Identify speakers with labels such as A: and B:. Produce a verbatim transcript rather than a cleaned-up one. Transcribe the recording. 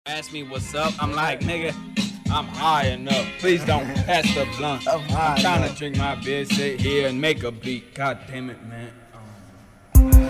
A: Ask me what's up. I'm like, nigga, I'm high enough. Please don't pass the blunt.
B: I'm high
A: I'm trying
B: enough.
A: to drink my beer, sit here and make a beat. God damn it, man. Um,